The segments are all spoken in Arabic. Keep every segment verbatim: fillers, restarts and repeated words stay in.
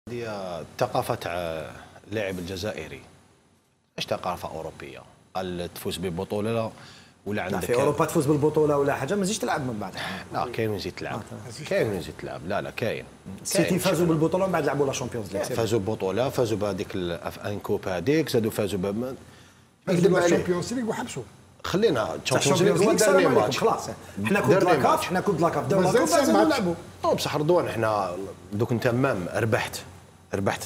هي الثقافة تاع اللاعب الجزائري اش ثقافة أوروبية؟ قال تفوز ببطولة ولا عندك في اوروبا تفوز بالبطوله ولا حاجه ما تزيدش تلعب من بعد. لا كاين وين تزيد تلعب، كاين وين تزيد تلعب، لا لا كاين. السيتي فازوا بالبطوله ومن بعد لعبوا لا شامبيونز ليغ. فازوا ببطوله، فازوا بهذيك الان كوب هذيك، زادوا فازوا ب فازوا بالشامبيونز ليغ وحبسوا. خلينا تشامبيونز ليغ هو دارني ماتش خلاص. حنا كود لاكاف حنا كود لاكاف داروا لاكاف فازوا نلعبوا. او بصح رضوان احنا دوك انت مام ربحت ربحت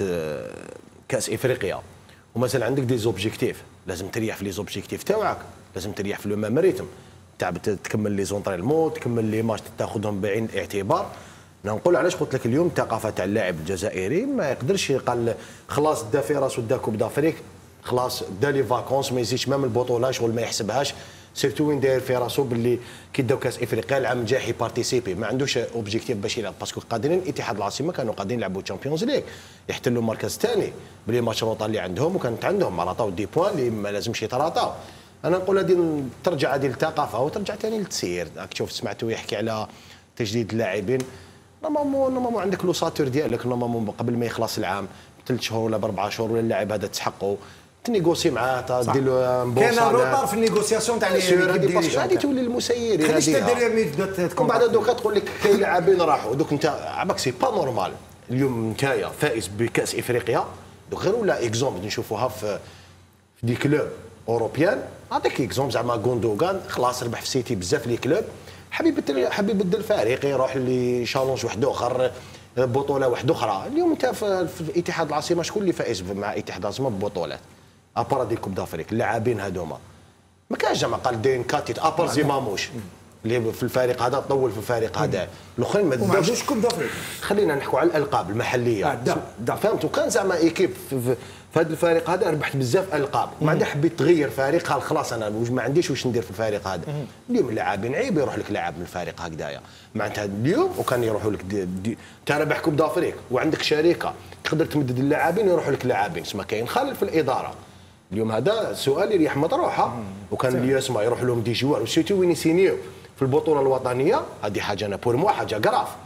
كاس افريقيا ومازال عندك دي زوبجيكتيف، لازم تريح في لي زوبجيكتيف تاوعك، لازم تريح في لو ميم ريتم تاع تكمل لي زونطرينمون، تكمل لي ماتش تاخذهم بعين الاعتبار. نقول علاش قلت لك اليوم الثقافه تاع اللاعب الجزائري ما يقدرش قال خلاص دا في راسو دا كوب دافريك خلاص دا لي فاكونس ما يزيدش مام البطوله شغل ما يحسبهاش، سيرتو وين داير في راسو باللي كي داو كاس افريقيا العام الجاي يبارتيسيبي، ما عندوش اوبجيكتيف باش يلعب باسكو قادرين اتحاد العاصمه كانوا قادرين يلعبوا تشامبيونز ليغ يحتلوا المركز الثاني بلي ماتش روطا اللي عندهم وكانت عندهم راطاو دي بوان اللي ما لازمش يتراطاو. انا نقول هذه ترجع هذه للثقافه وترجع ثاني للتسيير. راك تشوف سمعتو يحكي على تجديد اللاعبين، نورمالمون نورمالمون عندك لوساتور ديالك نورمالمون قبل ما يخلص العام بثلاث شهور ولا باربع شهور ولا اللاعب هذا تسحقوا تنيغوسي معاه دير له كاين روطار في النيغوسياسيون تاع هذه تولي المسيرين خليش تدير ميت ومن بعد دوكا تقول لك كاين لاعبين راحوا دوك انت عباك سي با نورمال. اليوم نتايا فائز بكاس افريقيا دوك غير ولا اكزومبل نشوفوها في في دي كلوب اوروبيان. نعطيك اكزومبل زعما غوندوغان خلاص ربح في سيتي بزاف لي كلوب، حبيب يبدل حبيب يبدل فريق يروح لي شالونج واحد اخر بطوله واحده اخرى. اليوم انت في, في اتحاد العاصمه شكون اللي فائز مع اتحاد العاصمه ببطولات ابار دي كوب دافريك؟ اللاعبين هذوما ما كانش زعما قال داين كاتيت ابار زي ماموش اللي في الفريق هذا طول في الفريق هذا الاخرين ما داوش كوب دافريك. خلينا نحكوا على الالقاب المحليه. آه فهمت؟ وكان زعما ايكيب في, في, في هذا الفريق هذا ربحت بزاف القاب ومن بعد حبيت تغير فريق قال خلاص انا ما عنديش واش ندير في الفريق هذا. اليوم اللاعبين عيب يروح لك لاعب من الفريق هكذايا معناتها اليوم وكان يروحوا لك انت ربح كوب دافريك وعندك شركه تقدر تمدد اللاعبين يروحوا لك لاعبين تسمى كاين خلل في الاداره. اليوم هذا سؤال يريح مطروحه وكان اللي يسمع يروح لهم دي جوار وسيتو وين يسينيو في البطوله الوطنيه. هذه حاجه انا بور موا حاجه كراف.